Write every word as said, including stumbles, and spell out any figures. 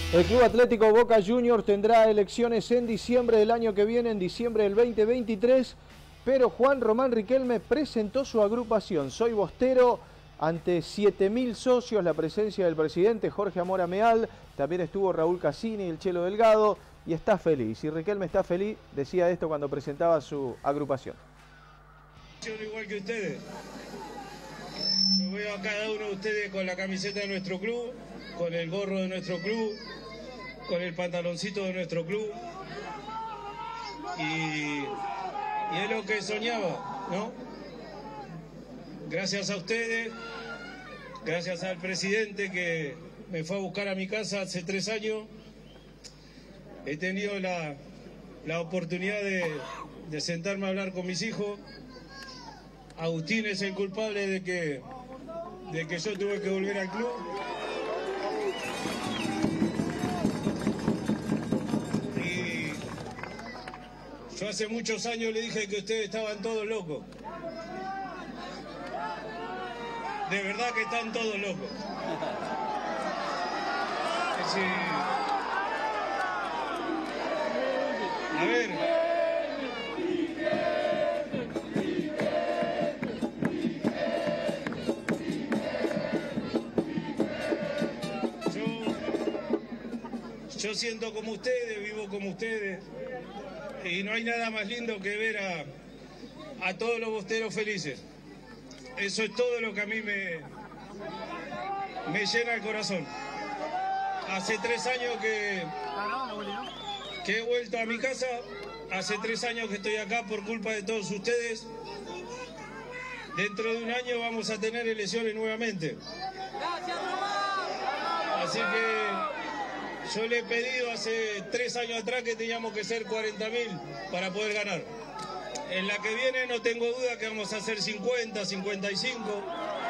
El Club Atlético Boca Juniors tendrá elecciones en diciembre del año que viene, en diciembre del veinte veintitrés, pero Juan Román Riquelme presentó su agrupación Soy Bostero ante siete mil socios, la presencia del presidente Jorge Amor Ameal, también estuvo Raúl Cassini, el Chelo Delgado, y está feliz. Y Riquelme está feliz, decía esto cuando presentaba su agrupación. Igual que ustedes, yo veo a cada uno de ustedes con la camiseta de nuestro club, con el gorro de nuestro club, con el pantaloncito de nuestro club, y, y es lo que soñaba, ¿no? Gracias a ustedes, gracias al presidente que me fue a buscar a mi casa hace tres años, he tenido la, la oportunidad de, de sentarme a hablar con mis hijos. Agustín es el culpable de que, de que yo tuve que volver al club. Y yo hace muchos años le dije que ustedes estaban todos locos. De verdad que están todos locos. Sí. A ver. Yo siento como ustedes, vivo como ustedes, y no hay nada más lindo que ver a, a todos los bosteros felices. Eso es todo lo que a mí me, me llena el corazón. Hace tres años que, que he vuelto a mi casa, hace tres años que estoy acá por culpa de todos ustedes. Dentro de un año vamos a tener elecciones nuevamente. Así que yo le he pedido hace tres años atrás que teníamos que ser cuarenta mil para poder ganar. En la que viene no tengo duda que vamos a hacer cincuenta, cincuenta y cinco.